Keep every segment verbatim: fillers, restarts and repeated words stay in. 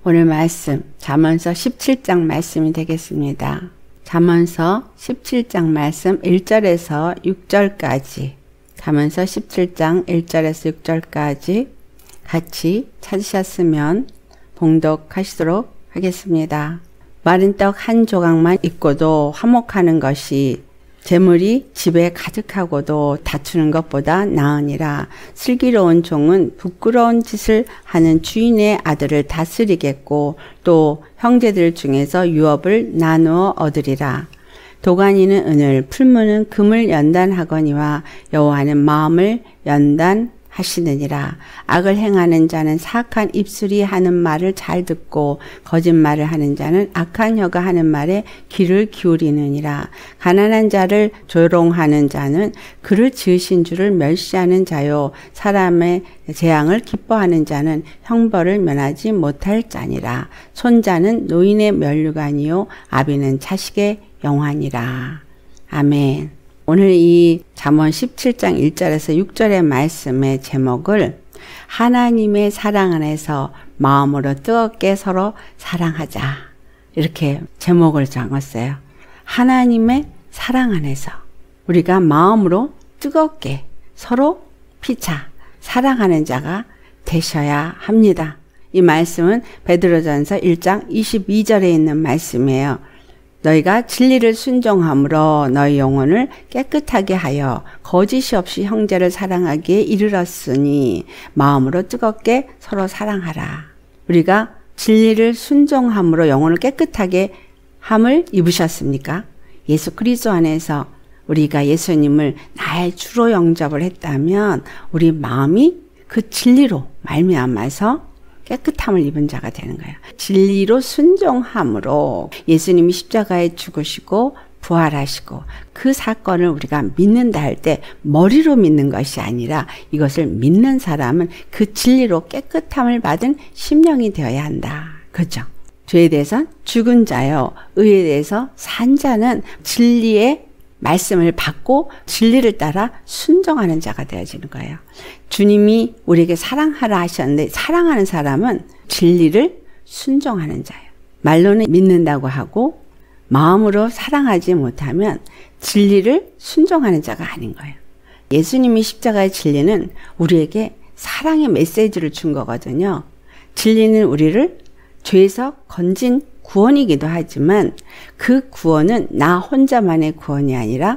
오늘 말씀 잠언서 십칠 장 말씀이 되겠습니다. 잠언서 십칠 장 말씀 일 절에서 육 절까지, 잠언서 십칠 장 일 절에서 육 절까지 같이 찾으셨으면 봉독하시도록 하겠습니다. 마른 떡 한 조각만 있고도 화목하는 것이 재물이 집에 가득하고도 다투는 것보다 나으니라. 슬기로운 종은 부끄러운 짓을 하는 주인의 아들을 다스리겠고 또 형제들 중에서 유업을 나누어 얻으리라. 도가니는 은을, 풀무는 금을 연단하거니와 여호와는 마음을 연단하시느니라. 악을 행하는 자는 사악한 입술이 하는 말을 잘 듣고 거짓말을 하는 자는 악한 혀가 하는 말에 귀를 기울이느니라. 가난한 자를 조롱하는 자는 그를 지으신 주를 멸시하는 자요, 사람의 재앙을 기뻐하는 자는 형벌을 면하지 못할 자니라. 손자는 노인의 면류관이요 아비는 자식의 영환이라. 아멘. 오늘 이 잠언 십칠 장 일 절에서 육 절의 말씀의 제목을 하나님의 사랑 안에서 마음으로 뜨겁게 서로 사랑하자, 이렇게 제목을 정했어요. 하나님의 사랑 안에서 우리가 마음으로 뜨겁게 서로 피차 사랑하는 자가 되셔야 합니다. 이 말씀은 베드로전서 일 장 이십이 절에 있는 말씀이에요. 너희가 진리를 순종함으로 너희 영혼을 깨끗하게 하여 거짓이 없이 형제를 사랑하기에 이르렀으니 마음으로 뜨겁게 서로 사랑하라. 우리가 진리를 순종함으로 영혼을 깨끗하게 함을 입으셨습니까? 예수 그리스도 안에서 우리가 예수님을 나의 주로 영접을 했다면 우리 마음이 그 진리로 말미암아서 깨끗함을 입은 자가 되는 거예요. 진리로 순종함으로 예수님이 십자가에 죽으시고 부활하시고 그 사건을 우리가 믿는다 할 때 머리로 믿는 것이 아니라 이것을 믿는 사람은 그 진리로 깨끗함을 받은 심령이 되어야 한다. 그렇죠? 죄에 대해서 죽은 자요, 의에 대해서 산 자는 진리의 말씀을 받고 진리를 따라 순종하는 자가 되어지는 거예요. 주님이 우리에게 사랑하라 하셨는데 사랑하는 사람은 진리를 순종하는 자예요. 말로는 믿는다고 하고 마음으로 사랑하지 못하면 진리를 순종하는 자가 아닌 거예요. 예수님이 십자가의 진리는 우리에게 사랑의 메시지를 준 거거든요. 진리는 우리를 죄에서 건진 구원이기도 하지만 그 구원은 나 혼자만의 구원이 아니라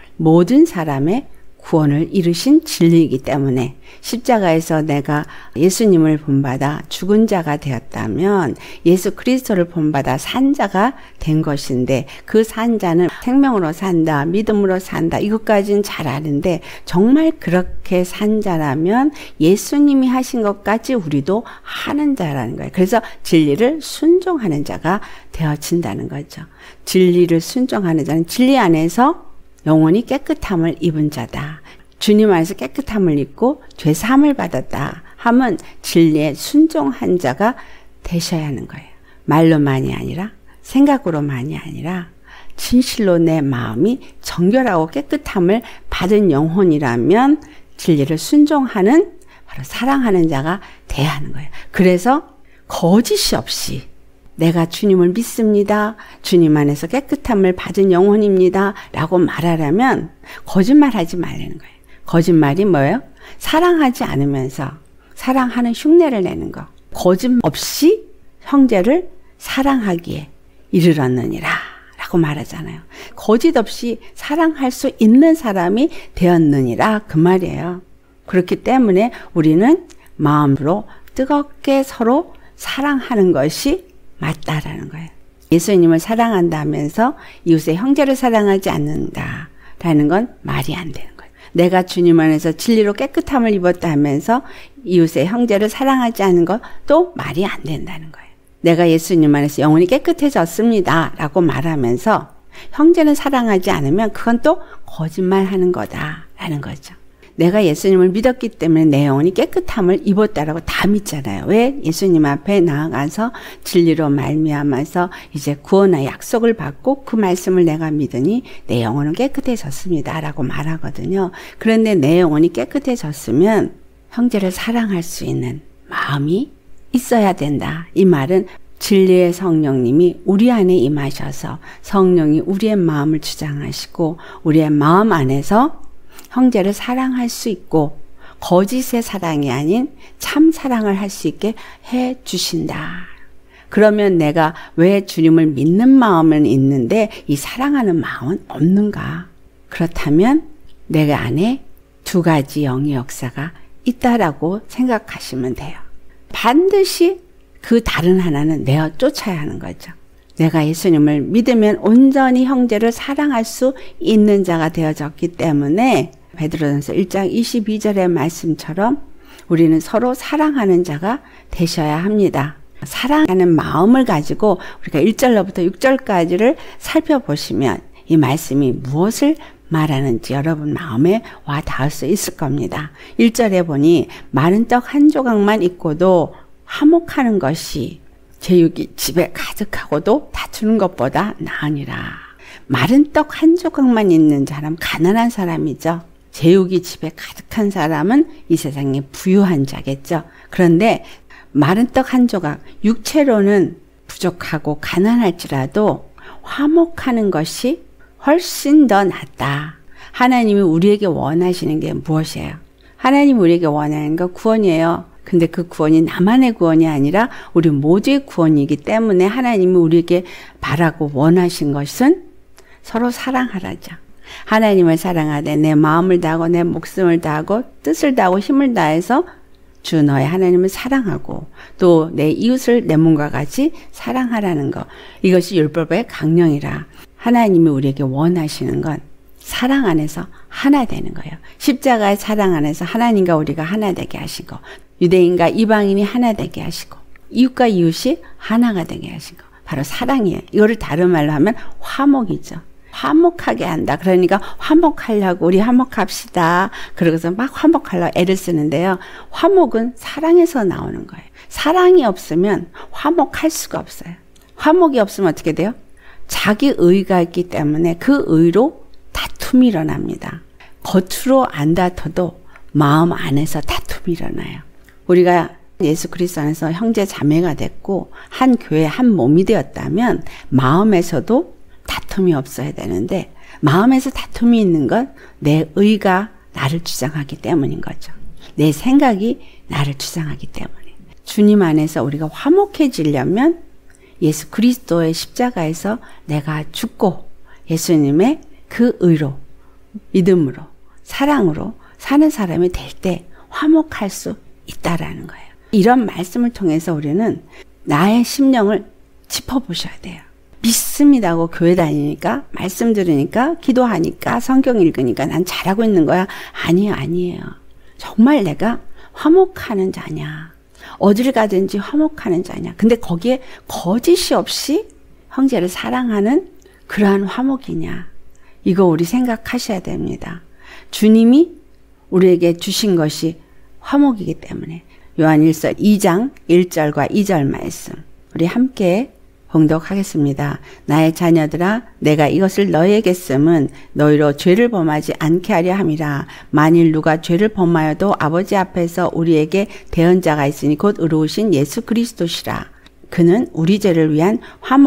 모든 사람의 구원을 이루신 진리이기 때문에 십자가에서 내가 예수님을 본받아 죽은 자가 되었다면 예수 그리스도를 본받아 산 자가 된 것인데 그 산 자는 생명으로 산다, 믿음으로 산다, 이것까지는 잘 아는데 정말 그렇게 산 자라면 예수님이 하신 것까지 우리도 하는 자라는 거예요. 그래서 진리를 순종하는 자가 되어진다는 거죠. 진리를 순종하는 자는 진리 안에서 영혼이 깨끗함을 입은 자다. 주님 안에서 깨끗함을 입고 죄사함을 받았다 하면 진리에 순종한 자가 되셔야 하는 거예요. 말로만이 아니라 생각으로만이 아니라 진실로 내 마음이 정결하고 깨끗함을 받은 영혼이라면 진리를 순종하는, 바로 사랑하는 자가 돼야 하는 거예요. 그래서 거짓이 없이 내가 주님을 믿습니다, 주님 안에서 깨끗함을 받은 영혼입니다 라고 말하려면 거짓말하지 말라는 거예요. 거짓말이 뭐예요? 사랑하지 않으면서 사랑하는 흉내를 내는 거. 거짓 없이 형제를 사랑하기에 이르렀느니라 라고 말하잖아요. 거짓 없이 사랑할 수 있는 사람이 되었느니라, 그 말이에요. 그렇기 때문에 우리는 마음으로 뜨겁게 서로 사랑하는 것이 맞다라는 거예요. 예수님을 사랑한다면서 이웃의 형제를 사랑하지 않는다라는 건 말이 안 되는 거예요. 내가 주님 안에서 진리로 깨끗함을 입었다 하면서 이웃의 형제를 사랑하지 않는 것도 말이 안 된다는 거예요. 내가 예수님 안에서 영혼이 깨끗해졌습니다 라고 말하면서 형제는 사랑하지 않으면 그건 또 거짓말하는 거다라는 거죠. 내가 예수님을 믿었기 때문에 내 영혼이 깨끗함을 입었다라고 다 믿잖아요. 왜? 예수님 앞에 나아가서 진리로 말미암아서 이제 구원의 약속을 받고 그 말씀을 내가 믿으니 내 영혼은 깨끗해졌습니다 라고 말하거든요. 그런데 내 영혼이 깨끗해졌으면 형제를 사랑할 수 있는 마음이 있어야 된다. 이 말은 진리의 성령님이 우리 안에 임하셔서 성령이 우리의 마음을 주장하시고 우리의 마음 안에서 형제를 사랑할 수 있고 거짓의 사랑이 아닌 참 사랑을 할 수 있게 해 주신다. 그러면 내가 왜 주님을 믿는 마음은 있는데 이 사랑하는 마음은 없는가? 그렇다면 내가 안에 두 가지 영의 역사가 있다라고 생각하시면 돼요. 반드시 그 다른 하나는 내어 쫓아야 하는 거죠. 내가 예수님을 믿으면 온전히 형제를 사랑할 수 있는 자가 되어졌기 때문에 베드로전서 일 장 이십이 절의 말씀처럼 우리는 서로 사랑하는 자가 되셔야 합니다. 사랑하는 마음을 가지고 우리가 일 절로부터 육 절까지를 살펴보시면 이 말씀이 무엇을 말하는지 여러분 마음에 와 닿을 수 있을 겁니다. 일 절에 보니 마른 떡 한 조각만 있고도 화목하는 것이 제육이 집에 가득하고도 다투는 것보다 나으니라. 마른 떡 한 조각만 있는 사람 가난한 사람이죠. 제육이 집에 가득한 사람은 이 세상에 부유한 자겠죠. 그런데 마른 떡 한 조각, 육체로는 부족하고 가난할지라도 화목하는 것이 훨씬 더 낫다. 하나님이 우리에게 원하시는 게 무엇이에요? 하나님이 우리에게 원하는 건 구원이에요. 근데 그 구원이 나만의 구원이 아니라 우리 모두의 구원이기 때문에 하나님이 우리에게 바라고 원하신 것은 서로 사랑하라죠. 하나님을 사랑하되 내 마음을 다하고 내 목숨을 다하고 뜻을 다하고 힘을 다해서 주 너의 하나님을 사랑하고 또 내 이웃을 내 몸과 같이 사랑하라는 것. 이것이 율법의 강령이라. 하나님이 우리에게 원하시는 건 사랑 안에서 하나 되는 거예요. 십자가의 사랑 안에서 하나님과 우리가 하나 되게 하시고 유대인과 이방인이 하나 되게 하시고 이웃과 이웃이 하나가 되게 하시고 바로 사랑이에요. 이거를 다른 말로 하면 화목이죠. 화목하게 한다. 그러니까 화목하려고 우리 화목합시다. 그러고서 막 화목하려고 애를 쓰는데요. 화목은 사랑에서 나오는 거예요. 사랑이 없으면 화목할 수가 없어요. 화목이 없으면 어떻게 돼요? 자기 의가 있기 때문에 그 의로 다툼이 일어납니다. 겉으로 안 다퉈도 마음 안에서 다툼이 일어나요. 우리가 예수 그리스도 안에서 형제 자매가 됐고 한 교회 한 몸이 되었다면 마음에서도 다툼이 없어야 되는데 마음에서 다툼이 있는 건 내 의가 나를 주장하기 때문인 거죠. 내 생각이 나를 주장하기 때문에. 주님 안에서 우리가 화목해지려면 예수 그리스도의 십자가에서 내가 죽고 예수님의 그 의로 믿음으로 사랑으로 사는 사람이 될 때 화목할 수 있다라는 거예요. 이런 말씀을 통해서 우리는 나의 심령을 짚어보셔야 돼요. 믿습니다고 교회 다니니까 말씀 들으니까 기도하니까 성경 읽으니까 난 잘하고 있는 거야. 아니에요. 아니에요. 정말 내가 화목하는 자냐. 어딜 가든지 화목하는 자냐. 근데 거기에 거짓이 없이 형제를 사랑하는 그러한 화목이냐. 이거 우리 생각하셔야 됩니다. 주님이 우리에게 주신 것이 화목이기 때문에 요한일서 이 장 일 절과 이 절 말씀 우리 함께 봉독하겠습니다. 나의 자녀들아 내가 이것을 너희에게 쓰면 너희로 죄를 범하지 않게 하려 함이라. 만일 누가 죄를 범하여도 아버지 앞에서 우리에게 대언자가 있으니 곧 의로우신 예수 그리스도시라. 그는 우리 죄를 위한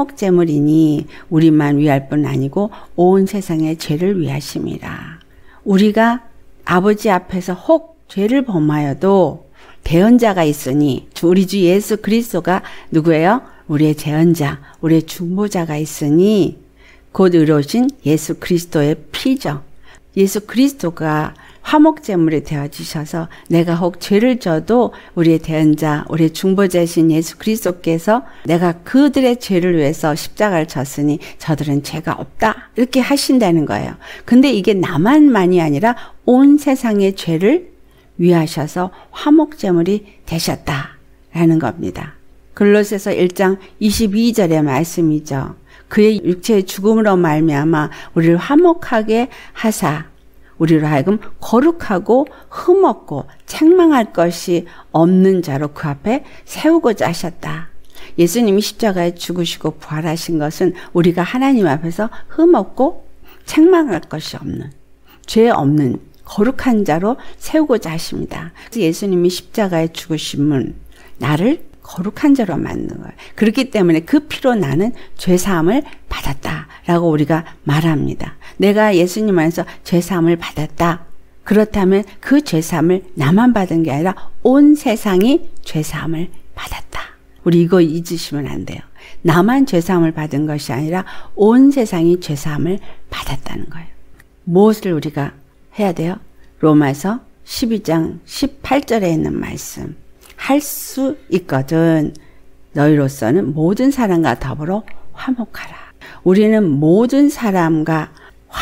화목제물이니 우리만 위할 뿐 아니고 온 세상의 죄를 위하심이라. 우리가 아버지 앞에서 혹 죄를 범하여도 대언자가 있으니 우리 주 예수 그리스도가 누구예요? 우리의 대언자, 우리의 중보자가 있으니 곧 의로우신 예수 그리스도의 피죠. 예수 그리스도가 화목제물이 되어주셔서 내가 혹 죄를 져도 우리의 대언자, 우리의 중보자이신 예수 그리스도께서 내가 그들의 죄를 위해서 십자가를 졌으니 저들은 죄가 없다 이렇게 하신다는 거예요. 근데 이게 나만만이 아니라 온 세상의 죄를 위하셔서 화목제물이 되셨다라는 겁니다. 골로새서 일 장 이십이 절의 말씀이죠. 그의 육체의 죽음으로 말미암아 우리를 화목하게 하사 우리로 하여금 거룩하고 흠없고 책망할 것이 없는 자로 그 앞에 세우고자 하셨다. 예수님이 십자가에 죽으시고 부활하신 것은 우리가 하나님 앞에서 흠없고 책망할 것이 없는 죄 없는 거룩한 자로 세우고자 하십니다. 예수님이 십자가에 죽으심은 나를 거룩한 자로 만든 거예요. 그렇기 때문에 그 피로 나는 죄사함을 받았다라고 우리가 말합니다. 내가 예수님 안에서 죄사함을 받았다. 그렇다면 그 죄사함을 나만 받은 게 아니라 온 세상이 죄사함을 받았다. 우리 이거 잊으시면 안 돼요. 나만 죄사함을 받은 것이 아니라 온 세상이 죄사함을 받았다는 거예요. 무엇을 우리가 해야 돼요? 로마서 십이 장 십팔 절에 있는 말씀. 할 수 있거든 너희로서는 모든 사람과 더불어 화목하라. 우리는 모든 사람과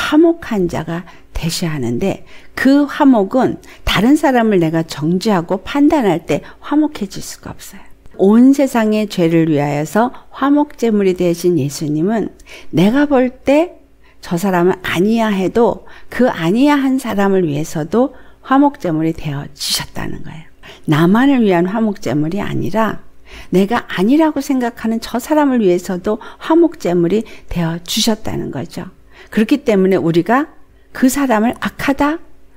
화목한 자가 되셔야 하는데 그 화목은 다른 사람을 내가 정죄하고 판단할 때 화목해질 수가 없어요. 온 세상의 죄를 위하여서 화목제물이 되신 예수님은 내가 볼 때 저 사람은 아니야 해도 그 아니야 한 사람을 위해서도 화목제물이 되어 주셨다는 거예요. 나만을 위한 화목제물이 아니라 내가 아니라고 생각하는 저 사람을 위해서도 화목제물이 되어 주셨다는 거죠. 그렇기 때문에 우리가 그 사람을 악하다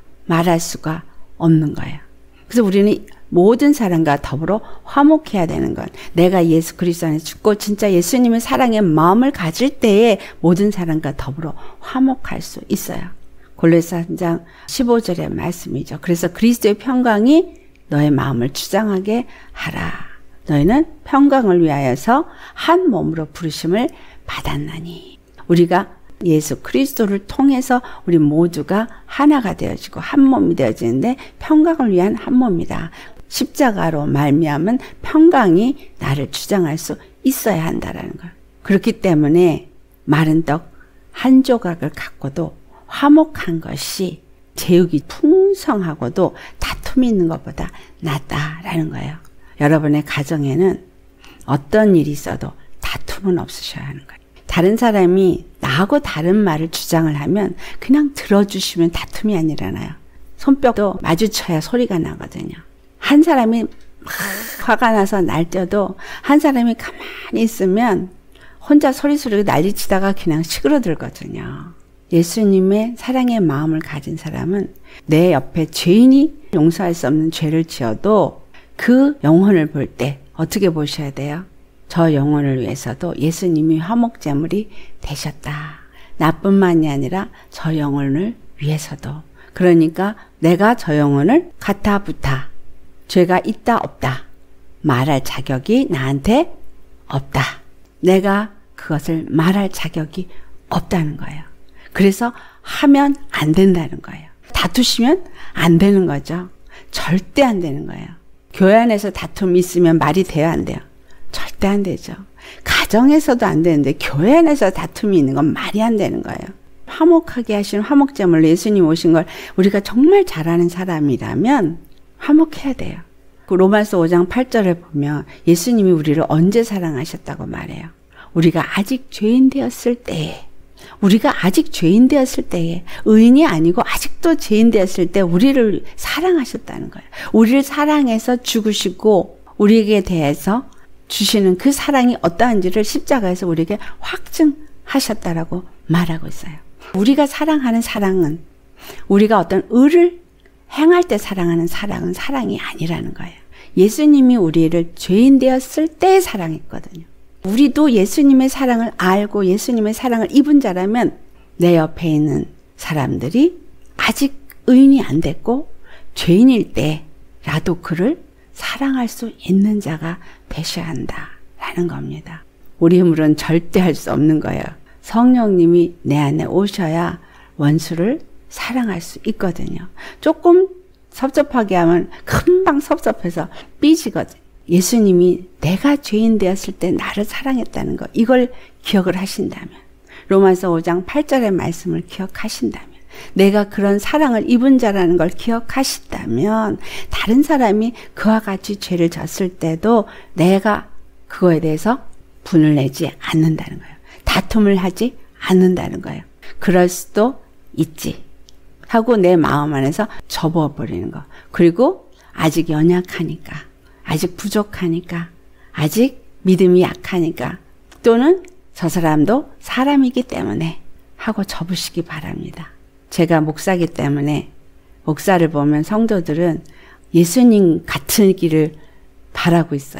말할 수가 없는 거예요. 그래서 우리는 모든 사람과 더불어 화목해야 되는 것. 내가 예수 그리스도 안에 죽고 진짜 예수님의 사랑의 마음을 가질 때에 모든 사람과 더불어 화목할 수 있어요. 골로새 삼 장 십오 절의 말씀이죠. 그래서 그리스도의 평강이 너의 마음을 주장하게 하라. 너희는 평강을 위하여서 한 몸으로 부르심을 받았나니. 우리가 예수 그리스도를 통해서 우리 모두가 하나가 되어지고 한 몸이 되어지는데 평강을 위한 한 몸이다. 십자가로 말미암은 평강이 나를 주장할 수 있어야 한다라는 거예요. 그렇기 때문에 마른 떡 한 조각을 갖고도 화목한 것이 제육이 풍성하고도 다툼이 있는 것보다 낫다라는 거예요. 여러분의 가정에는 어떤 일이 있어도 다툼은 없으셔야 하는 거예요. 다른 사람이 나하고 다른 말을 주장을 하면 그냥 들어주시면 다툼이 안 일어나요. 손뼉도 마주쳐야 소리가 나거든요. 한 사람이 막 화가 나서 날뛰어도 한 사람이 가만히 있으면 혼자 소리소리 난리치다가 그냥 시끄러들거든요. 예수님의 사랑의 마음을 가진 사람은 내 옆에 죄인이 용서할 수 없는 죄를 지어도 그 영혼을 볼 때 어떻게 보셔야 돼요? 저 영혼을 위해서도 예수님이 화목제물이 되셨다. 나뿐만이 아니라 저 영혼을 위해서도. 그러니까 내가 저 영혼을 가타부타 죄가 있다 없다 말할 자격이 나한테 없다. 내가 그것을 말할 자격이 없다는 거예요. 그래서 하면 안 된다는 거예요. 다투시면 안 되는 거죠. 절대 안 되는 거예요. 교회 안에서 다툼이 있으면 말이 돼야 안 돼요. 절대 안 되죠. 가정에서도 안 되는데 교회 안에서 다툼이 있는 건 말이 안 되는 거예요. 화목하게 하신 화목제물로 예수님 오신 걸 우리가 정말 잘하는 사람이라면 화목해야 돼요. 그 로마서 오 장 팔 절에 보면 예수님이 우리를 언제 사랑하셨다고 말해요. 우리가 아직 죄인 되었을 때에 우리가 아직 죄인 되었을 때에 의인이 아니고 아직도 죄인 되었을 때 우리를 사랑하셨다는 거예요. 우리를 사랑해서 죽으시고 우리에게 대해서 주시는 그 사랑이 어떠한지를 십자가에서 우리에게 확증하셨다라고 말하고 있어요. 우리가 사랑하는 사랑은 우리가 어떤 의를 행할 때 사랑하는 사랑은 사랑이 아니라는 거예요. 예수님이 우리를 죄인 되었을 때 사랑했거든요. 우리도 예수님의 사랑을 알고 예수님의 사랑을 입은 자라면 내 옆에 있는 사람들이 아직 의인이 안 됐고 죄인일 때라도 그를 사랑할 수 있는 자가 되셔야 한다라는 겁니다. 우리 힘으로는 절대 할 수 없는 거예요. 성령님이 내 안에 오셔야 원수를 사랑할 수 있거든요. 조금 섭섭하게 하면 금방 섭섭해서 삐지거든요. 예수님이 내가 죄인 되었을 때 나를 사랑했다는 거, 이걸 기억을 하신다면, 로마서 오 장 팔 절의 말씀을 기억하신다면, 내가 그런 사랑을 입은 자라는 걸 기억하신다면 다른 사람이 그와 같이 죄를 졌을 때도 내가 그거에 대해서 분을 내지 않는다는 거예요. 다툼을 하지 않는다는 거예요. 그럴 수도 있지 하고 내 마음 안에서 접어버리는 거. 그리고 아직 연약하니까, 아직 부족하니까, 아직 믿음이 약하니까, 또는 저 사람도 사람이기 때문에 하고 접으시기 바랍니다. 제가 목사기 때문에 목사를 보면 성도들은 예수님 같은 길을 바라고 있어요.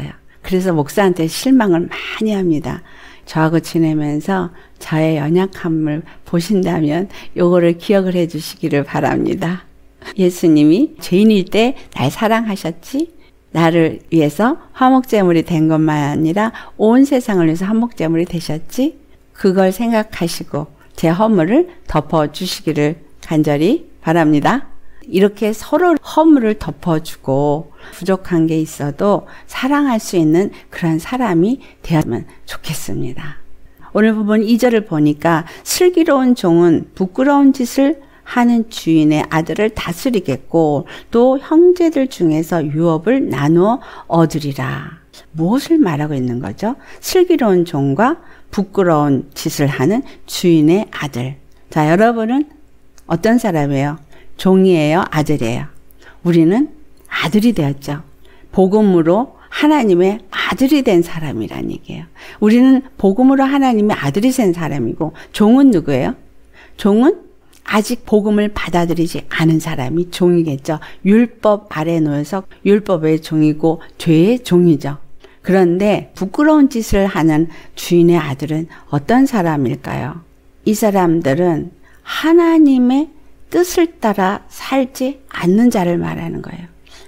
그래서 목사한테 실망을 많이 합니다. 저하고 지내면서 저의 연약함을 보신다면 요거를 기억을 해 주시기를 바랍니다. 예수님이 죄인일 때 날 사랑하셨지? 나를 위해서 화목제물이 된 것만 아니라 온 세상을 위해서 화목제물이 되셨지? 그걸 생각하시고 제 허물을 덮어주시기를 간절히 바랍니다. 이렇게 서로 허물을 덮어주고 부족한 게 있어도 사랑할 수 있는 그런 사람이 되었으면 좋겠습니다. 오늘 부분 이 절을 보니까 슬기로운 종은 부끄러운 짓을 하는 주인의 아들을 다스리겠고 또 형제들 중에서 유업을 나누어 얻으리라. 무엇을 말하고 있는 거죠? 슬기로운 종과 부끄러운 짓을 하는 주인의 아들. 자, 여러분은 어떤 사람이에요? 종이에요? 아들이에요? 우리는 아들이 되었죠. 복음으로 하나님의 아들이 된 사람이란 얘기예요. 우리는 복음으로 하나님의 아들이 된 사람이고 종은 누구예요? 종은 아직 복음을 받아들이지 않은 사람이 종이겠죠. 율법 아래 놓여서 율법의 종이고 죄의 종이죠. 그런데 부끄러운 짓을 하는 주인의 아들은 어떤 사람일까요? 이 사람들은 하나님의 뜻을 따라 살지 않는 자를 말하는 거예요.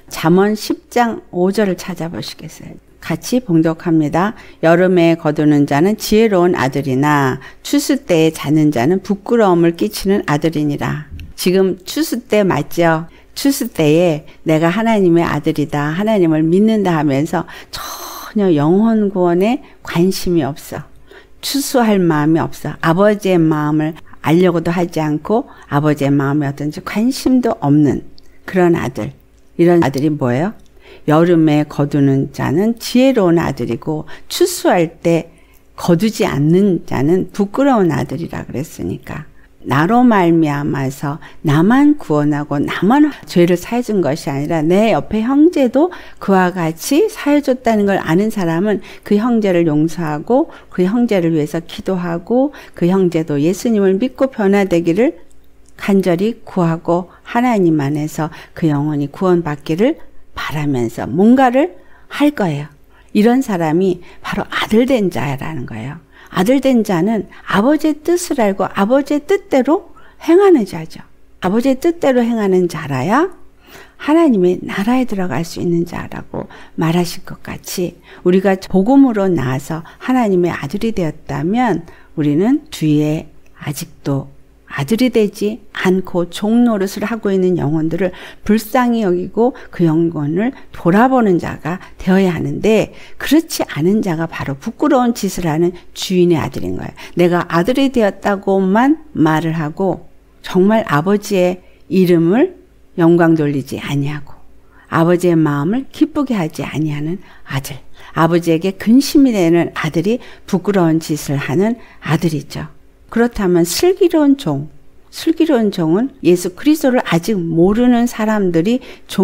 잠언 십 장 오 절을 찾아보시겠어요? 같이 봉독합니다. 여름에 거두는 자는 지혜로운 아들이나 추수 때에 자는 자는 부끄러움을 끼치는 아들이니라. 지금 추수 때 맞죠? 추수 때에 내가 하나님의 아들이다, 하나님을 믿는다 하면서 전혀 영혼 구원에 관심이 없어. 추수할 마음이 없어. 아버지의 마음을 알려고도 하지 않고 아버지의 마음이 어떤지 관심도 없는 그런 아들. 이런 아들이 뭐예요? 여름에 거두는 자는 지혜로운 아들이고 추수할 때 거두지 않는 자는 부끄러운 아들이라 그랬으니까 나로 말미암아서 나만 구원하고 나만 죄를 사해준 것이 아니라 내 옆에 형제도 그와 같이 사해줬다는 걸 아는 사람은 그 형제를 용서하고 그 형제를 위해서 기도하고 그 형제도 예수님을 믿고 변화되기를 간절히 구하고 하나님 안에서 그 영혼이 구원받기를 바라면서 뭔가를 할 거예요. 이런 사람이 바로 아들 된 자라는 거예요. 아들 된 자는 아버지의 뜻을 알고 아버지의 뜻대로 행하는 자죠. 아버지의 뜻대로 행하는 자라야 하나님의 나라에 들어갈 수 있는 자라고 말하실 것 같이 우리가 복음으로 나와서 하나님의 아들이 되었다면 우리는 주위에 아직도 아들이 되지 않고 종 노릇을 하고 있는 영혼들을 불쌍히 여기고 그 영혼을 돌아보는 자가 되어야 하는데 그렇지 않은 자가 바로 부끄러운 짓을 하는 주인의 아들인 거예요. 내가 아들이 되었다고만 말을 하고 정말 아버지의 이름을 영광 돌리지 아니하고 아버지의 마음을 기쁘게 하지 아니하는 아들. 아버지에게 근심이 되는 아들이 부끄러운 짓을 하는 아들이죠. 그렇다면 슬기로운 종, 슬기로운 종은 예수 그리스도를 아직 모르는 사람들이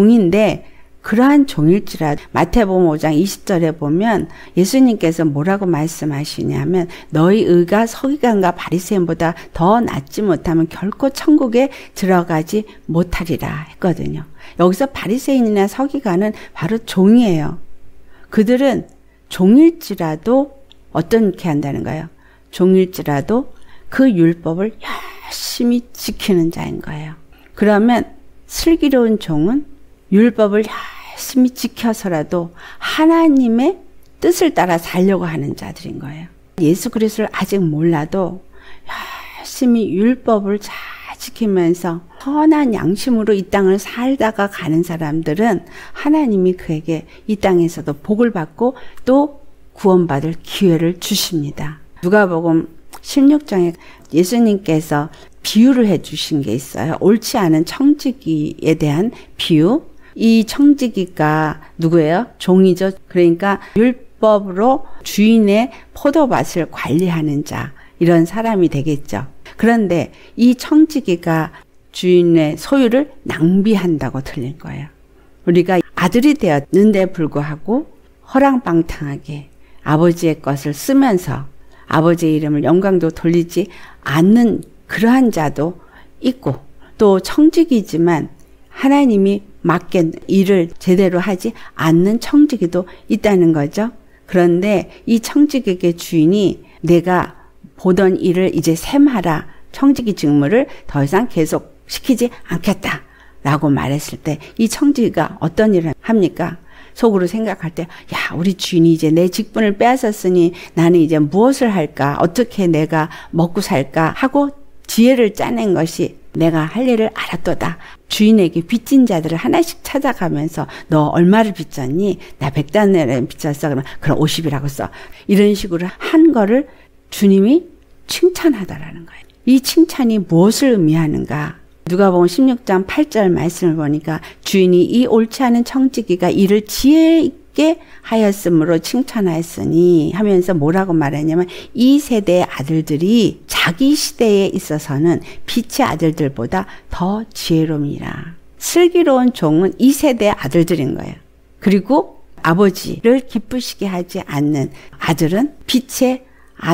종인데 그러한 종일지라도 마태복음 오 장 이십 절에 보면 예수님께서 뭐라고 말씀하시냐면 너희 의가 서기관과 바리새인보다 더 낫지 못하면 결코 천국에 들어가지 못하리라 했거든요. 여기서 바리새인이나 서기관은 바로 종이에요. 그들은 종일지라도 어떻게 한다는 거예요? 종일지라도 그 율법을 열심히 지키는 자인 거예요. 그러면 슬기로운 종은 율법을 열심히 지켜서라도 하나님의 뜻을 따라 살려고 하는 자들인 거예요. 예수 그리스도를 아직 몰라도 열심히 율법을 잘 지키면서 선한 양심으로 이 땅을 살다가 가는 사람들은 하나님이 그에게 이 땅에서도 복을 받고 또 구원받을 기회를 주십니다. 누가복음 십육 장에 예수님께서 비유를 해주신 게 있어요. 옳지 않은 청지기에 대한 비유. 이 청지기가 누구예요? 종이죠. 그러니까 율법으로 주인의 포도밭을 관리하는 자, 이런 사람이 되겠죠. 그런데 이 청지기가 주인의 소유를 낭비한다고 들린 거예요. 우리가 아들이 되었는데 불구하고 허랑방탕하게 아버지의 것을 쓰면서 아버지의 이름을 영광도 돌리지 않는 그러한 자도 있고 또 청지기지만 하나님이 맡긴 일을 제대로 하지 않는 청지기도 있다는 거죠. 그런데 이 청지기의 주인이 내가 보던 일을 이제 셈하라. 청지기 직무를 더 이상 계속 시키지 않겠다. 라고 말했을 때 이 청지기가 어떤 일을 합니까? 속으로 생각할 때, 야, 우리 주인이 이제 내 직분을 빼앗았으니 나는 이제 무엇을 할까? 어떻게 내가 먹고 살까? 하고 지혜를 짜낸 것이 내가 할 일을 알았도다. 주인에게 빚진 자들을 하나씩 찾아가면서 너 얼마를 빚졌니? 나 백단을 빚졌어. 그러면 그럼 오십이라고 써. 이런 식으로 한 거를 주님이 칭찬하더라는 거예요. 이 칭찬이 무엇을 의미하는가? 누가복음 십육 장 팔 절 말씀을 보니까 주인이 이 옳지 않은 청지기가 이를 지혜 있게 하였으므로 칭찬하였으니 하면서 뭐라고 말하냐면 이 세대의 아들들이 자기 시대에 있어서는 빛의 아들들보다 더 지혜로움이라. 슬기로운 종은 이 세대의 아들들인 거예요. 그리고 아버지를 기쁘시게 하지 않는 아들은 빛의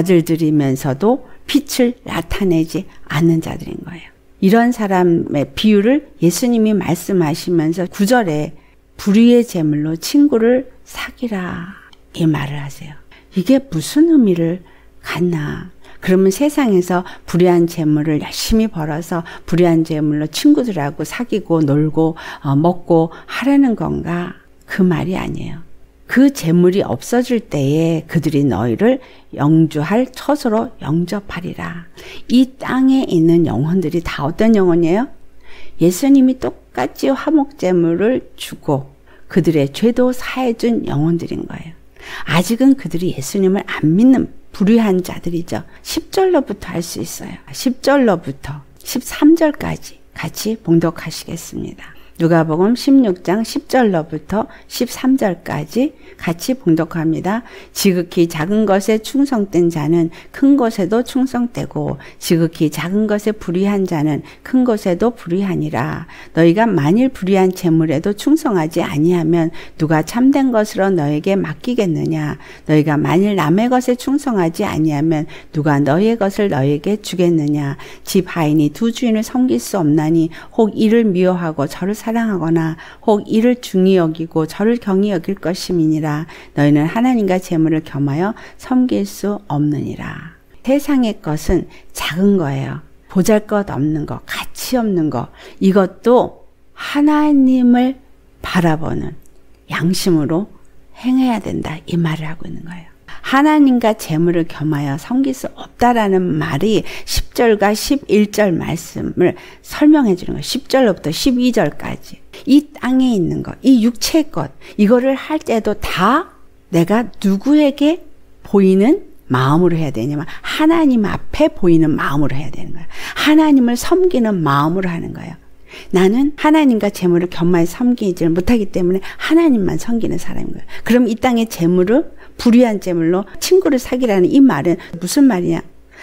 아들들이면서도 빛을 나타내지 않는 자들인 거예요. 이런 사람의 비유를 예수님이 말씀하시면서 구 절에 불의의 제물로 친구를 사귀라 이 말을 하세요. 이게 무슨 의미를 갖나? 그러면 세상에서 불의한 재물을 열심히 벌어서 불의한 재물로 친구들하고 사귀고 놀고 어, 먹고 하라는 건가? 그 말이 아니에요. 그 재물이 없어질 때에 그들이 너희를 영주할 처소로 영접하리라. 이 땅에 있는 영혼들이 다 어떤 영혼이에요? 예수님이 똑같이 화목제물을 주고 그들의 죄도 사해준 영혼들인 거예요. 아직은 그들이 예수님을 안 믿는 불의한 자들이죠. 십 절로부터 할 수 있어요. 십 절로부터 십삼 절까지 같이 봉독하시겠습니다. 누가복음 십육 장 십 절로부터 십삼 절까지 같이 봉독합니다. 지극히 작은 것에 충성된 자는 큰 것에도 충성되고 지극히 작은 것에 불의한 자는 큰 것에도 불의하니라. 너희가 만일 불의한 재물에도 충성하지 아니하면 누가 참된 것으로 너에게 맡기겠느냐. 너희가 만일 남의 것에 충성하지 아니하면 누가 너희의 것을 너희에게 주겠느냐. 집 하인이 두 주인을 섬길 수 없나니 혹 이를 미워하고 저를 사랑하거나 혹 이를 중히 여기고 저를 경히 여길 것임이니라. 너희는 하나님과 재물을 겸하여 섬길 수 없느니라. 세상의 것은 작은 거예요. 보잘것없는 거, 가치 없는 거. 이것도 하나님을 바라보는 양심으로 행해야 된다. 이 말을 하고 있는 거예요. 하나님과 재물을 겸하여 섬길 수 없다라는 말이 십 절과 십일 절 말씀을 설명해 주는 거예요. 십 절로부터 십이 절까지. 이 땅에 있는 것, 이 육체의 것, 이거를 할 때도 다 내가 누구에게 보이는 마음으로 해야 되냐면 하나님 앞에 보이는 마음으로 해야 되는 거예요. 하나님을 섬기는 마음으로 하는 거예요. 나는 하나님과 재물을 겸하여 섬기지 못하기 때문에 하나님만 섬기는 사람인 거예요. 그럼 이 땅의 재물을 불의한 재물로 친구를 사귀라는 이 말은 무슨 말이냐?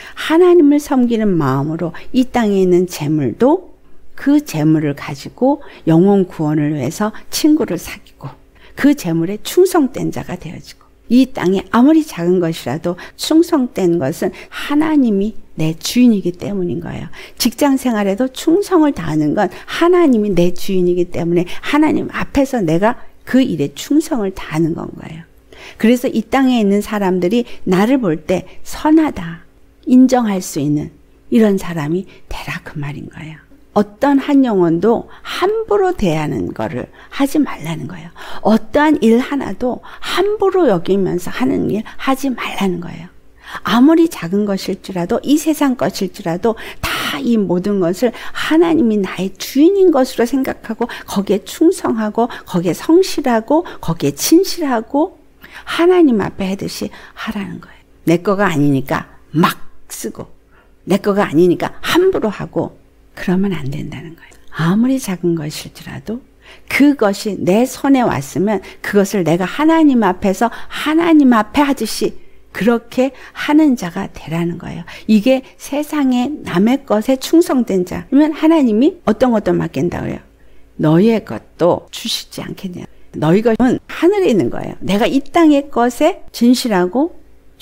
하나님을 섬기는 마음으로 이 땅에 있는 재물도 그 재물을 가지고 영혼 구원을 위해서 친구를 사귀고 그 재물에 충성된 자가 되어지고 이 땅에 아무리 작은 것이라도 충성된 것은 하나님이 내 주인이기 때문인 거예요. 직장 생활에도 충성을 다하는 건 하나님이 내 주인이기 때문에 하나님 앞에서 내가 그 일에 충성을 다하는 건 거예요. 그래서 이 땅에 있는 사람들이 나를 볼 때 선하다 인정할 수 있는 이런 사람이 되라 그 말인 거예요. 어떤 한 영혼도 함부로 대하는 거를 하지 말라는 거예요. 어떠한 일 하나도 함부로 여기면서 하는 일 하지 말라는 거예요. 아무리 작은 것일지라도 이 세상 것일지라도 다 이 모든 것을 하나님이 나의 주인인 것으로 생각하고 거기에 충성하고 거기에 성실하고 거기에 진실하고 하나님 앞에 하듯이 하라는 거예요. 내 거가 아니니까 막 쓰고 내 거가 아니니까 함부로 하고 그러면 안 된다는 거예요. 아무리 작은 것일지라도 그것이 내 손에 왔으면 그것을 내가 하나님 앞에서 하나님 앞에 하듯이 그렇게 하는 자가 되라는 거예요. 이게 세상에 남의 것에 충성된 자. 그러면 하나님이 어떤 것도 맡긴다고 해요. 너희의 것도 주시지 않겠냐. 너희 것은 하늘에 있는 거예요. 내가 이 땅의 것에 진실하고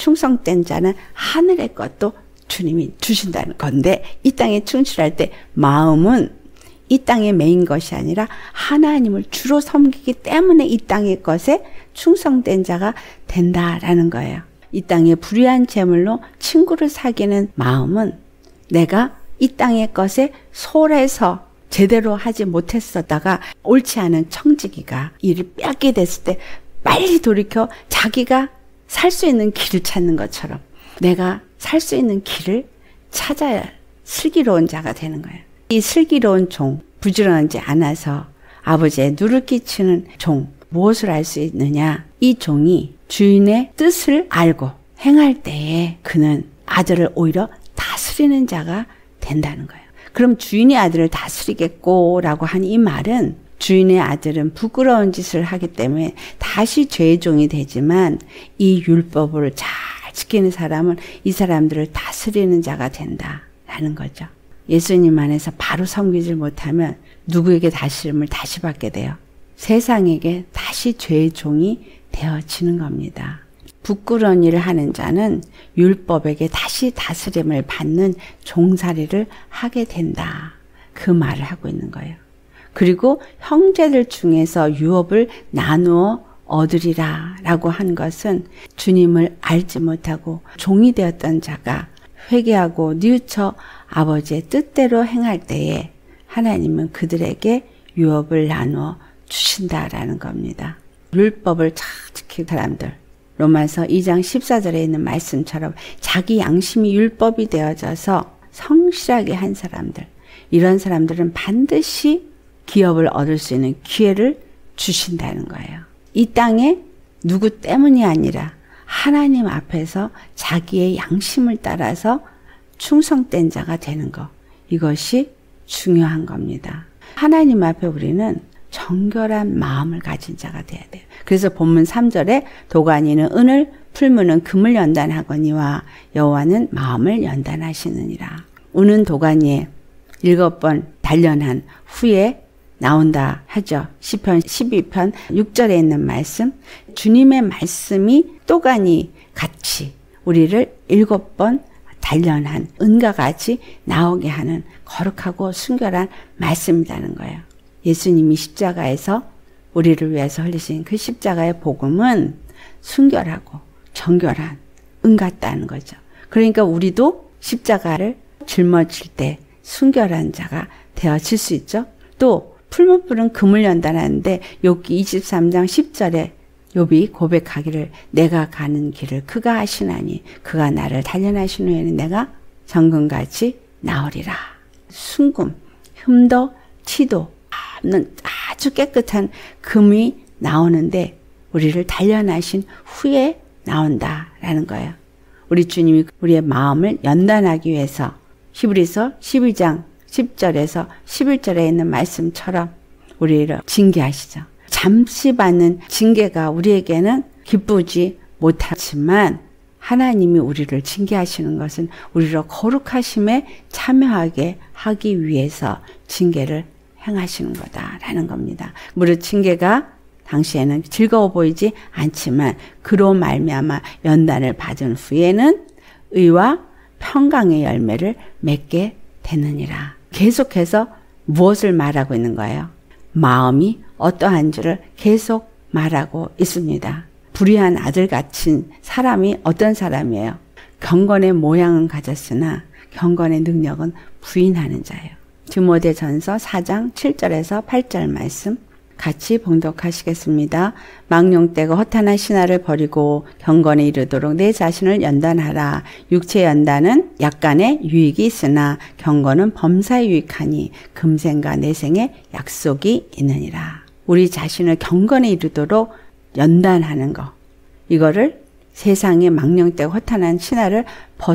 충성된 자는 하늘의 것도 주님이 주신다는 건데 이 땅에 충실할 때 마음은 이 땅에 매인 것이 아니라 하나님을 주로 섬기기 때문에 이 땅의 것에 충성된 자가 된다라는 거예요. 이 땅의 불의한 재물로 친구를 사귀는 마음은 내가 이 땅의 것에 소홀해서 제대로 하지 못했었다가 옳지 않은 청지기가 이를 뺏게 됐을 때 빨리 돌이켜 자기가 살 수 있는 길을 찾는 것처럼 내가 살 수 있는 길을 찾아야 슬기로운 자가 되는 거예요. 이 슬기로운 종, 부지런하지 않아서 아버지의 누를 끼치는 종, 무엇을 알 수 있느냐? 이 종이 주인의 뜻을 알고 행할 때에 그는 아들을 오히려 다스리는 자가 된다는 거예요. 그럼 주인의 아들을 다스리겠고 라고 한 이 말은 주인의 아들은 부끄러운 짓을 하기 때문에 다시 죄의 종이 되지만 이 율법을 잘 지키는 사람은 이 사람들을 다스리는 자가 된다라는 거죠. 예수님 안에서 바로 섬기질 못하면 누구에게 다스림을 다시 받게 돼요? 세상에게 다시 죄의 종이 되어지는 겁니다. 부끄러운 일을 하는 자는 율법에게 다시 다스림을 받는 종살이를 하게 된다. 그 말을 하고 있는 거예요. 그리고 형제들 중에서 유업을 나누어 얻으리라 라고 한 것은 주님을 알지 못하고 종이 되었던 자가 회개하고 뉘우쳐 아버지의 뜻대로 행할 때에 하나님은 그들에게 유업을 나누어 주신다라는 겁니다. 율법을 잘 지킨 사람들, 로마서 이 장 십사 절에 있는 말씀처럼 자기 양심이 율법이 되어져서 성실하게 한 사람들, 이런 사람들은 반드시 기업을 얻을 수 있는 기회를 주신다는 거예요. 이 땅에 누구 때문이 아니라 하나님 앞에서 자기의 양심을 따라서 충성된 자가 되는 것, 이것이 중요한 겁니다. 하나님 앞에 우리는 정결한 마음을 가진 자가 돼야 돼요. 그래서 본문 삼 절에 도가니는 은을, 풀무는 금을 연단하거니와 여호와는 마음을 연단하시느니라. 은은 도가니에 일곱 번 단련한 후에 나온다 하죠. 시편 십이 편 육 절에 있는 말씀, 주님의 말씀이 또가니 같이 우리를 일곱 번 단련한 은과 같이 나오게 하는 거룩하고 순결한 말씀이라는 거예요. 예수님이 십자가에서 우리를 위해서 흘리신 그 십자가의 복음은 순결하고 정결한 은 같다는 거죠. 그러니까 우리도 십자가를 짊어질 때 순결한 자가 되어질 수 있죠. 또 풀무불은 금을 연단하는데 욥기 이십삼 장 십 절에 욥이 고백하기를 내가 가는 길을 그가 하시나니 그가 나를 단련하신 후에는 내가 정금같이 나으리라. 순금, 흠도, 티도 없는 아주 깨끗한 금이 나오는데 우리를 단련하신 후에 나온다라는 거예요. 우리 주님이 우리의 마음을 연단하기 위해서 히브리서 십이 장 십 절에서 십일 절에 있는 말씀처럼 우리를 징계하시죠. 잠시 받는 징계가 우리에게는 기쁘지 못하지만 하나님이 우리를 징계하시는 것은 우리를 거룩하심에 참여하게 하기 위해서 징계를 행하시는 거다라는 겁니다. 무릇 징계가 당시에는 즐거워 보이지 않지만 그로 말미암아 연단을 받은 후에는 의와 평강의 열매를 맺게 되느니라. 계속해서 무엇을 말하고 있는 거예요? 마음이 어떠한 줄을 계속 말하고 있습니다. 불의한 아들 같은 사람이 어떤 사람이에요? 경건의 모양은 가졌으나 경건의 능력은 부인하는 자예요. 디모데전서 사 장 칠 절에서 팔 절 말씀 같이 봉독하시겠습니다. 망령되고 허탄한 신화를 버리고 경건에 이르도록 내 자신을 연단하라. 육체 연단은 약간의 유익이 있으나 경건은 범사에 유익하니 금생과 내생에 약속이 있느니라. 우리 자신을 경건에 이르도록 연단하는 거, 이거를 세상의 망령되고 허탄한 신화를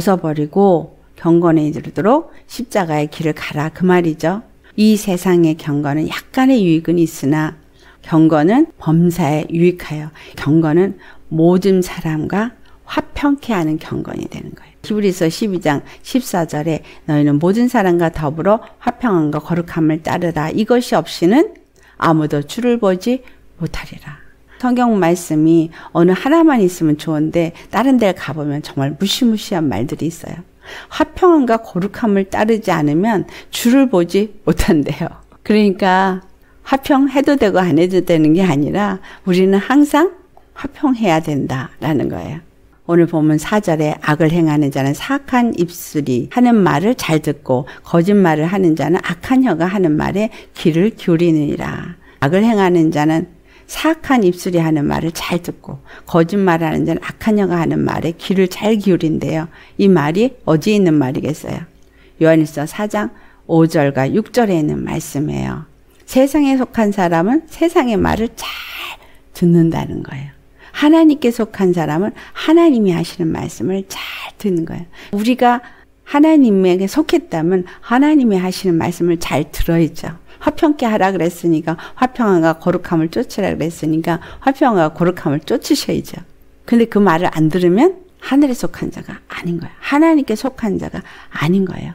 벗어버리고 경건에 이르도록 십자가의 길을 가라, 그 말이죠. 이 세상의 경건은 약간의 유익은 있으나 경건은 범사에 유익하여 경건은 모든 사람과 화평케 하는 경건이 되는 거예요. 히브리서 십이 장 십사 절에 너희는 모든 사람과 더불어 화평함과 거룩함을 따르라. 이것이 없이는 아무도 주를 보지 못하리라. 성경 말씀이 어느 하나만 있으면 좋은데 다른 데를 가보면 정말 무시무시한 말들이 있어요. 화평함과 거룩함을 따르지 않으면 주를 보지 못한대요. 그러니까 화평해도 되고 안 해도 되는 게 아니라 우리는 항상 화평해야 된다라는 거예요. 오늘 보면 사 절에 악을 행하는 자는 사악한 입술이 하는 말을 잘 듣고 거짓말을 하는 자는 악한 혀가 하는 말에 귀를 기울이느니라. 악을 행하는 자는 사악한 입술이 하는 말을 잘 듣고 거짓말하는 자는 악한 혀가 하는 말에 귀를 잘 기울인대요. 이 말이 어디에 있는 말이겠어요? 요한일서 사 장 오 절과 육 절에 있는 말씀이에요. 세상에 속한 사람은 세상의 말을 잘 듣는다는 거예요. 하나님께 속한 사람은 하나님이 하시는 말씀을 잘 듣는 거예요. 우리가 하나님에게 속했다면 하나님이 하시는 말씀을 잘 들어야죠. 화평케 하라 그랬으니까 화평함과 거룩함을 쫓으라 그랬으니까 화평함과 거룩함을 쫓으셔야죠. 근데 그 말을 안 들으면 하늘에 속한 자가 아닌 거예요. 하나님께 속한 자가 아닌 거예요.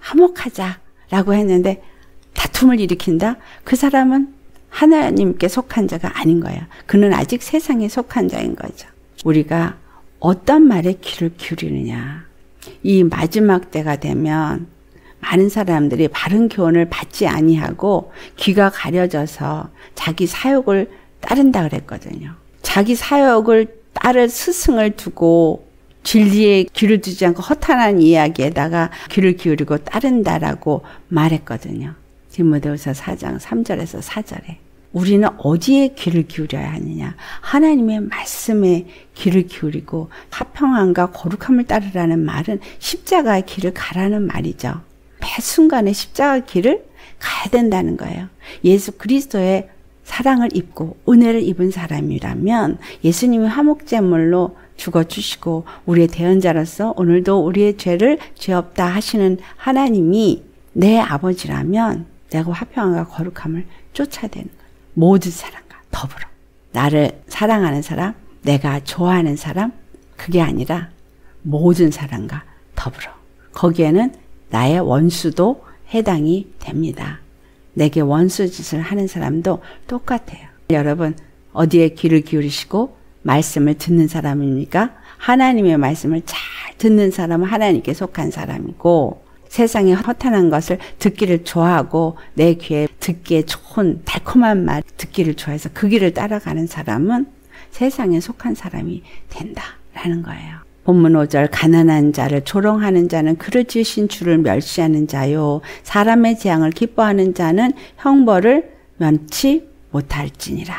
화목하자라고 했는데 다툼을 일으킨다? 그 사람은 하나님께 속한 자가 아닌 거예요. 그는 아직 세상에 속한 자인 거죠. 우리가 어떤 말에 귀를 기울이느냐. 이 마지막 때가 되면 많은 사람들이 바른 교훈을 받지 아니하고 귀가 가려져서 자기 사욕을 따른다 그랬거든요. 자기 사욕을 따를 스승을 두고 진리에 귀를 두지 않고 허탄한 이야기에다가 귀를 기울이고 따른다라고 말했거든요. 디모데후서 사 장 삼 절에서 사 절에. 우리는 어디에 귀를 기울여야 하느냐. 하나님의 말씀에 귀를 기울이고 화평함과 거룩함을 따르라는 말은 십자가의 길을 가라는 말이죠. 매 순간에 십자가의 길을 가야 된다는 거예요. 예수 그리스도의 사랑을 입고 은혜를 입은 사람이라면 예수님이 화목제물로 죽어주시고 우리의 대언자로서 오늘도 우리의 죄를 죄 없다 하시는 하나님이 내 아버지라면 내가 화평함과 거룩함을 쫓아야 되는 거예요. 모든 사람과 더불어. 나를 사랑하는 사람, 내가 좋아하는 사람, 그게 아니라 모든 사람과 더불어. 거기에는 나의 원수도 해당이 됩니다. 내게 원수 짓을 하는 사람도 똑같아요. 여러분, 어디에 귀를 기울이시고 말씀을 듣는 사람입니까? 하나님의 말씀을 잘 듣는 사람은 하나님께 속한 사람이고, 세상에 허탄한 것을 듣기를 좋아하고 내 귀에 듣기에 좋은 달콤한 말 듣기를 좋아해서 그 길을 따라가는 사람은 세상에 속한 사람이 된다라는 거예요. 본문 오 절 가난한 자를 조롱하는 자는 그를 지으신 주를 멸시하는 자요 사람의 재앙을 기뻐하는 자는 형벌을 면치 못할지니라.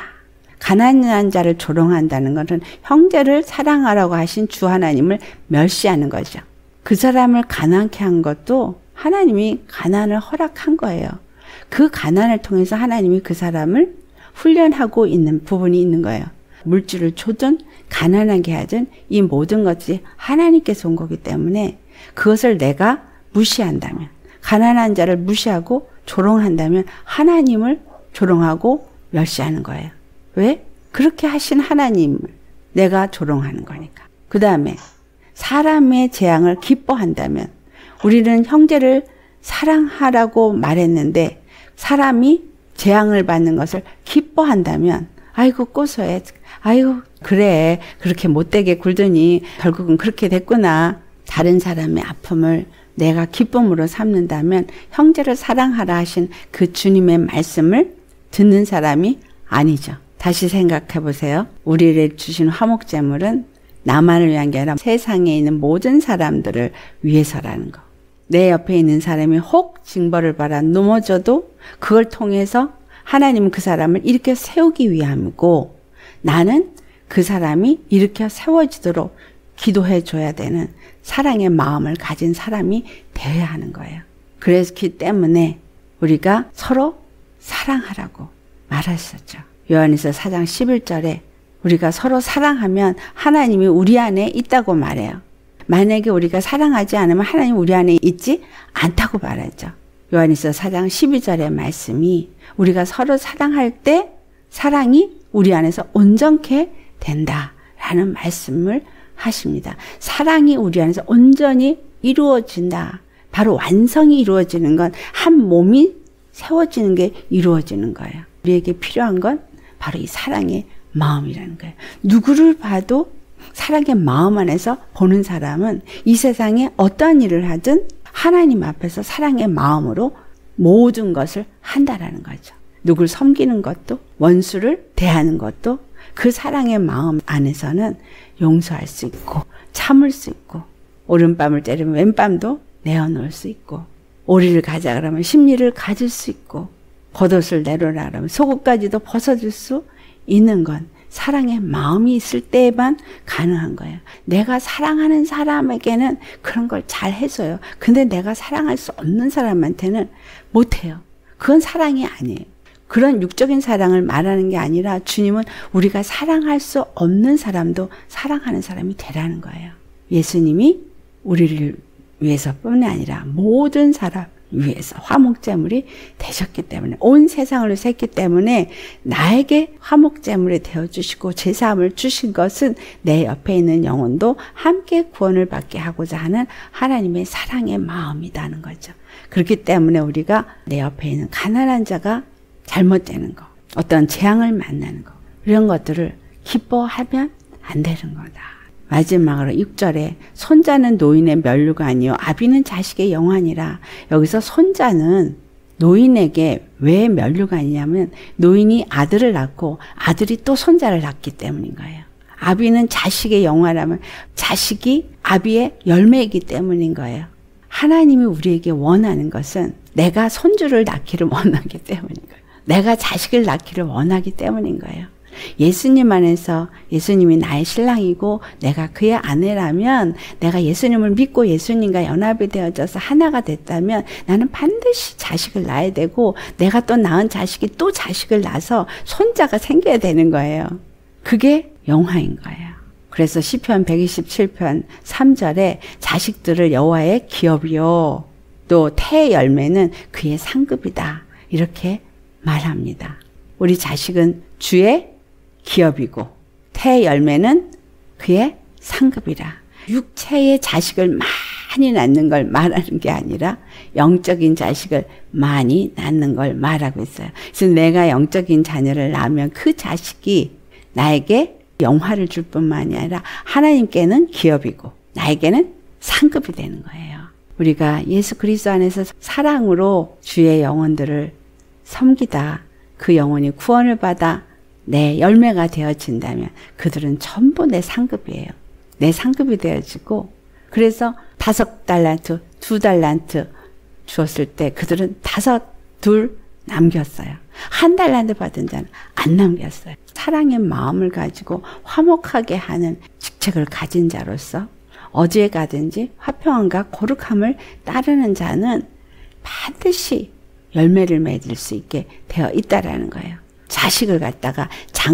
가난한 자를 조롱한다는 것은 형제를 사랑하라고 하신 주 하나님을 멸시하는 거죠. 그 사람을 가난케 한 것도 하나님이 가난을 허락한 거예요. 그 가난을 통해서 하나님이 그 사람을 훈련하고 있는 부분이 있는 거예요. 물질을 주든 가난하게 하든 이 모든 것이 하나님께서 온 거기 때문에 그것을 내가 무시한다면, 가난한 자를 무시하고 조롱한다면 하나님을 조롱하고 멸시하는 거예요. 왜? 그렇게 하신 하나님을 내가 조롱하는 거니까. 그 다음에 사람의 재앙을 기뻐한다면, 우리는 형제를 사랑하라고 말했는데 사람이 재앙을 받는 것을 기뻐한다면, 아이고 고소해, 아이고 그래 그렇게 못되게 굴더니 결국은 그렇게 됐구나. 다른 사람의 아픔을 내가 기쁨으로 삼는다면 형제를 사랑하라 하신 그 주님의 말씀을 듣는 사람이 아니죠. 다시 생각해 보세요. 우리를 주신 화목제물은 나만을 위한 게 아니라 세상에 있는 모든 사람들을 위해서라는 거. 내 옆에 있는 사람이 혹 징벌을 받아 넘어져도 그걸 통해서 하나님은 그 사람을 일으켜 세우기 위함이고, 나는 그 사람이 일으켜 세워지도록 기도해 줘야 되는 사랑의 마음을 가진 사람이 되어야 하는 거예요. 그렇기 때문에 우리가 서로 사랑하라고 말하셨죠. 요한일서 사 장 십일 절에 우리가 서로 사랑하면 하나님이 우리 안에 있다고 말해요. 만약에 우리가 사랑하지 않으면 하나님 우리 안에 있지 않다고 말하죠. 요한일서 사 장 십이 절의 말씀이 우리가 서로 사랑할 때 사랑이 우리 안에서 온전케 된다라는 말씀을 하십니다. 사랑이 우리 안에서 온전히 이루어진다. 바로 완성이 이루어지는 건 한 몸이 세워지는 게 이루어지는 거예요. 우리에게 필요한 건 바로 이 사랑의 마음이라는 거예요. 누구를 봐도 사랑의 마음 안에서 보는 사람은 이 세상에 어떠한 일을 하든 하나님 앞에서 사랑의 마음으로 모든 것을 한다라는 거죠. 누굴 섬기는 것도 원수를 대하는 것도 그 사랑의 마음 안에서는 용서할 수 있고 참을 수 있고 오른밤을 때리면 왼밤도 내어놓을 수 있고 오리를 가자 그러면 십리를 가질 수 있고 겉옷을 내려라 그러면 속옷까지도 벗어줄 수 있는 건 사랑의 마음이 있을 때에만 가능한 거예요. 내가 사랑하는 사람에게는 그런 걸 잘 해줘요. 근데 내가 사랑할 수 없는 사람한테는 못해요. 그건 사랑이 아니에요. 그런 육적인 사랑을 말하는 게 아니라 주님은 우리가 사랑할 수 없는 사람도 사랑하는 사람이 되라는 거예요. 예수님이 우리를 위해서뿐이 아니라 모든 사람 위해서 화목제물이 되셨기 때문에 온 세상을 샜기 때문에 나에게 화목제물이 되어주시고 제사함을 주신 것은 내 옆에 있는 영혼도 함께 구원을 받게 하고자 하는 하나님의 사랑의 마음이라는 거죠. 그렇기 때문에 우리가 내 옆에 있는 가난한 자가 잘못되는 거, 어떤 재앙을 만나는 거 이런 것들을 기뻐하면 안 되는 거다. 마지막으로 육 절에 손자는 노인의 면류가 아니요 아비는 자식의 영환이라. 여기서 손자는 노인에게 왜 면류가 아니냐면 노인이 아들을 낳고 아들이 또 손자를 낳기 때문인 거예요. 아비는 자식의 영화라면 자식이 아비의 열매이기 때문인 거예요. 하나님이 우리에게 원하는 것은 내가 손주를 낳기를 원하기 때문인 거예요. 내가 자식을 낳기를 원하기 때문인 거예요. 예수님 안에서 예수님이 나의 신랑이고 내가 그의 아내라면 내가 예수님을 믿고 예수님과 연합이 되어져서 하나가 됐다면 나는 반드시 자식을 낳아야 되고 내가 또 낳은 자식이 또 자식을 낳아서 손자가 생겨야 되는 거예요. 그게 영화인 거예요. 그래서 시편 백이십칠 편 삼 절에 자식들을 여호와의 기업이요 또 태의 열매는 그의 상급이다 이렇게 말합니다. 우리 자식은 주의 기업이고 태의 열매는 그의 상급이라. 육체의 자식을 많이 낳는 걸 말하는 게 아니라 영적인 자식을 많이 낳는 걸 말하고 있어요. 그래서 내가 영적인 자녀를 낳으면 그 자식이 나에게 영화를 줄 뿐만이 아니라 하나님께는 기업이고 나에게는 상급이 되는 거예요. 우리가 예수 그리스도 안에서 사랑으로 주의 영혼들을 섬기다 그 영혼이 구원을 받아 내 열매가 되어진다면 그들은 전부 내 상급이에요. 내 상급이 되어지고 그래서 다섯 달란트, 두 달란트 주었을 때 그들은 다섯, 둘 남겼어요. 한 달란트 받은 자는 안 남겼어요. 사랑의 마음을 가지고 화목하게 하는 직책을 가진 자로서 어디에 가든지 화평함과 거룩함을 따르는 자는 반드시 열매를 맺을 수 있게 되어 있다라는 거예요. 자식을 갖다가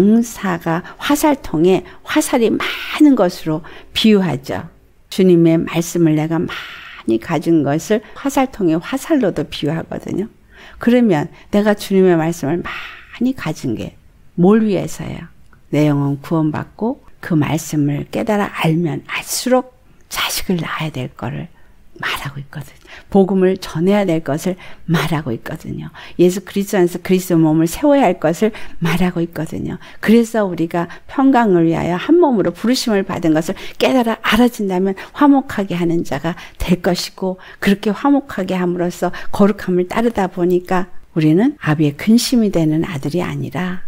장사가 화살통에 화살이 많은 것으로 비유하죠. 주님의 말씀을 내가 많이 가진 것을 화살통에 화살로도 비유하거든요. 그러면 내가 주님의 말씀을 많이 가진 게 뭘 위해서예요? 내 영혼 구원받고 그 말씀을 깨달아 알면 알수록 자식을 낳아야 될 거를 말하고 있거든요. 복음을 전해야 될 것을 말하고 있거든요. 예수 그리스도 안에서 그리스도 몸을 세워야 할 것을 말하고 있거든요. 그래서 우리가 평강을 위하여 한 몸으로 부르심을 받은 것을 깨달아 알아진다면 화목하게 하는 자가 될 것이고 그렇게 화목하게 함으로써 거룩함을 따르다 보니까 우리는 아비의 근심이 되는 아들이 아니라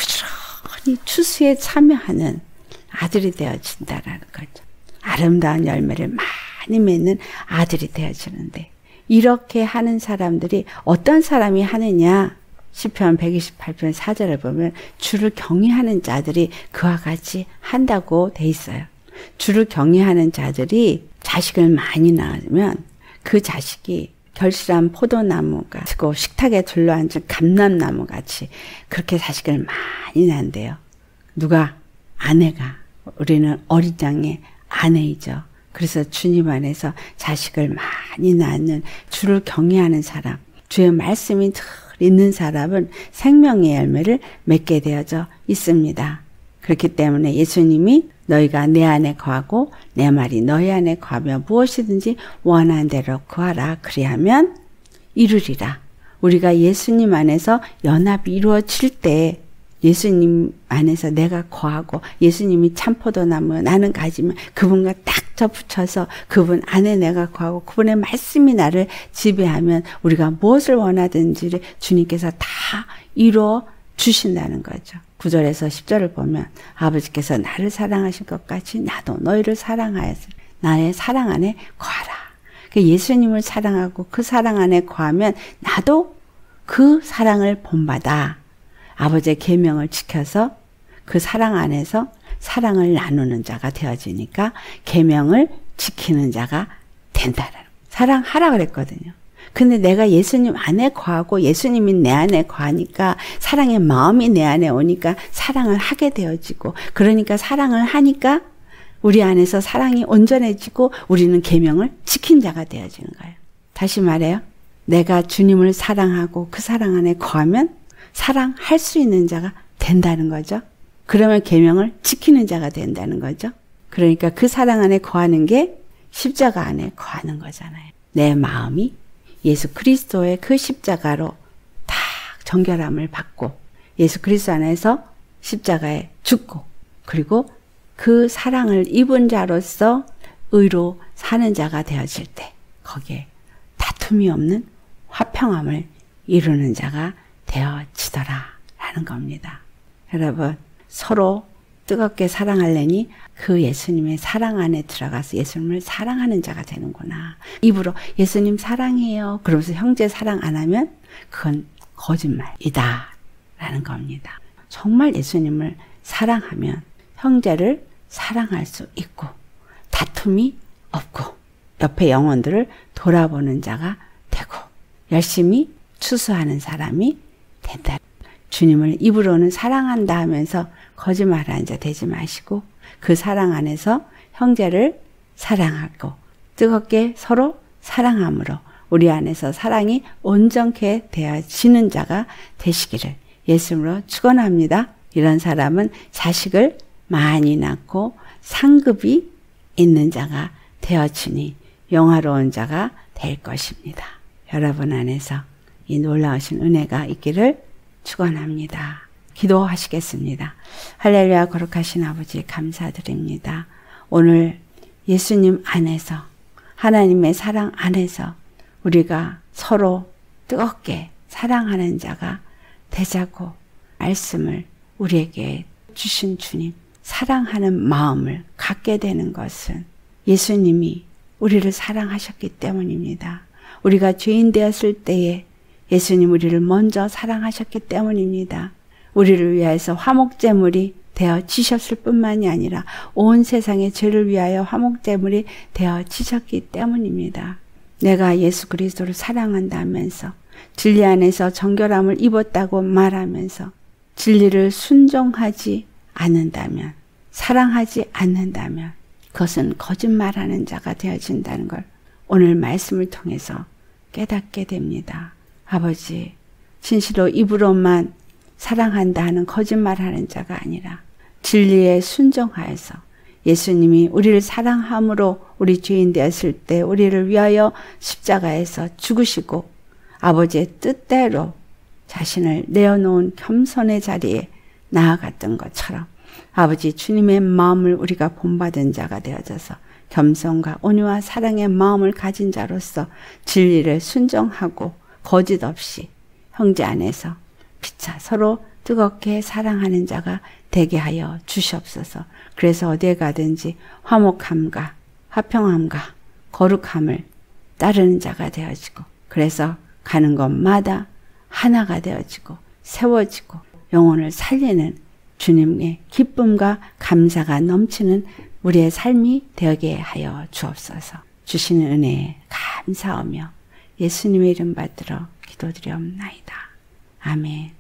부지런히 추수에 참여하는 아들이 되어진다라는 거죠. 아름다운 열매를 많이 맺는 아들이 되어지는데 이렇게 하는 사람들이 어떤 사람이 하느냐? 시편 백이십팔 편 사 절에 보면 주를 경외하는 자들이 그와 같이 한다고 돼 있어요. 주를 경외하는 자들이 자식을 많이 낳으면 그 자식이 결실한 포도나무가 고 식탁에 둘러앉은 감람나무 같이 그렇게 자식을 많이 낳는데요. 누가? 아내가. 우리는 어린 양의 아내이죠. 그래서 주님 안에서 자식을 많이 낳는 주를 경외하는 사람, 주의 말씀이 늘 있는 사람은 생명의 열매를 맺게 되어져 있습니다. 그렇기 때문에 예수님이 너희가 내 안에 거하고 내 말이 너희 안에 거하며 무엇이든지 원하는 대로 구하라. 그리하면 이루리라. 우리가 예수님 안에서 연합이 이루어질 때 예수님 안에서 내가 거하고 예수님이 참포도나무 나는 가지면 그분과 딱 접붙여서 그분 안에 내가 거하고 그분의 말씀이 나를 지배하면 우리가 무엇을 원하든지를 주님께서 다 이루어 주신다는 거죠. 구 절에서 십 절을 보면 아버지께서 나를 사랑하신 것 같이 나도 너희를 사랑하였으니 나의 사랑 안에 거하라. 예수님을 사랑하고 그 사랑 안에 거하면 나도 그 사랑을 본받아 아버지의 계명을 지켜서 그 사랑 안에서 사랑을 나누는 자가 되어지니까 계명을 지키는 자가 된다는 사랑하라 그랬거든요. 근데 내가 예수님 안에 거하고 예수님이 내 안에 거하니까 사랑의 마음이 내 안에 오니까 사랑을 하게 되어지고 그러니까 사랑을 하니까 우리 안에서 사랑이 온전해지고 우리는 계명을 지킨 자가 되어지는 거예요. 다시 말해요. 내가 주님을 사랑하고 그 사랑 안에 거하면 사랑할 수 있는 자가 된다는 거죠. 그러면 계명을 지키는 자가 된다는 거죠. 그러니까 그 사랑 안에 거하는 게 십자가 안에 거하는 거잖아요. 내 마음이 예수 그리스도의 그 십자가로 다 정결함을 받고 예수 그리스도 안에서 십자가에 죽고 그리고 그 사랑을 입은 자로서 의로 사는 자가 되어질 때 거기에 다툼이 없는 화평함을 이루는 자가 되어지더라 라는 겁니다. 여러분 서로 뜨겁게 사랑하려니 그 예수님의 사랑 안에 들어가서 예수님을 사랑하는 자가 되는구나. 입으로 예수님 사랑해요 그러면서 형제 사랑 안 하면 그건 거짓말이다 라는 겁니다. 정말 예수님을 사랑하면 형제를 사랑할 수 있고 다툼이 없고 옆에 영혼들을 돌아보는 자가 되고 열심히 추수하는 사람이 된다. 주님을 입으로는 사랑한다 하면서 거짓말하는 자 되지 마시고 그 사랑 안에서 형제를 사랑하고 뜨겁게 서로 사랑함으로 우리 안에서 사랑이 온전케 되어지는 자가 되시기를 예수님으로 축원합니다. 이런 사람은 자식을 많이 낳고 상급이 있는 자가 되어지니 영화로운 자가 될 것입니다. 여러분 안에서 이 놀라우신 은혜가 있기를 축원합니다. 기도하시겠습니다. 할렐루야. 거룩하신 아버지 감사드립니다. 오늘 예수님 안에서 하나님의 사랑 안에서 우리가 서로 뜨겁게 사랑하는 자가 되자고 말씀을 우리에게 주신 주님 사랑하는 마음을 갖게 되는 것은 예수님이 우리를 사랑하셨기 때문입니다. 우리가 죄인 되었을 때에 예수님 우리를 먼저 사랑하셨기 때문입니다. 우리를 위하여서 화목제물이 되어지셨을 뿐만이 아니라 온 세상의 죄를 위하여 화목제물이 되어지셨기 때문입니다. 내가 예수 그리스도를 사랑한다면서 진리 안에서 정결함을 입었다고 말하면서 진리를 순종하지 않는다면 사랑하지 않는다면 그것은 거짓말하는 자가 되어진다는 걸 오늘 말씀을 통해서 깨닫게 됩니다. 아버지 진실로 입으로만 사랑한다 하는 거짓말하는 자가 아니라 진리에 순종하여서 예수님이 우리를 사랑함으로 우리 죄인 되었을 때 우리를 위하여 십자가에서 죽으시고 아버지의 뜻대로 자신을 내어놓은 겸손의 자리에 나아갔던 것처럼 아버지 주님의 마음을 우리가 본받은 자가 되어져서 겸손과 온유와 사랑의 마음을 가진 자로서 진리를 순종하고 거짓 없이 형제 안에서 피차 서로 뜨겁게 사랑하는 자가 되게 하여 주시옵소서. 그래서 어디에 가든지 화목함과 화평함과 거룩함을 따르는 자가 되어지고 그래서 가는 곳마다 하나가 되어지고 세워지고 영혼을 살리는 주님의 기쁨과 감사가 넘치는 우리의 삶이 되게 하여 주옵소서. 주시는 은혜에 감사하며 예수님의 이름 받들어 기도드리옵나이다. 아멘.